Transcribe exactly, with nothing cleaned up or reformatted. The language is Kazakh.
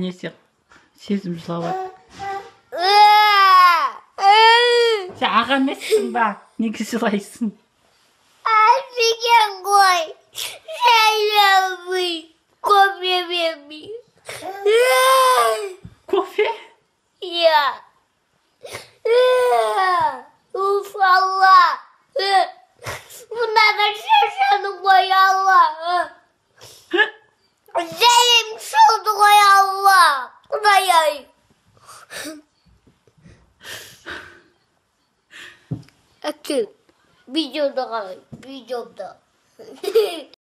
несі сезім жылауы. Сен аға емессің ба? Неге жылайсың? Әжеген ғой. Жайлабый. Кофе бермей. Кофе? Иә. Уф, Алла. Мынада шашаны ғой, Алла. Зәлем шылды ғой, Алла. Құдай-ай. Әке, видеода қалай, видеода.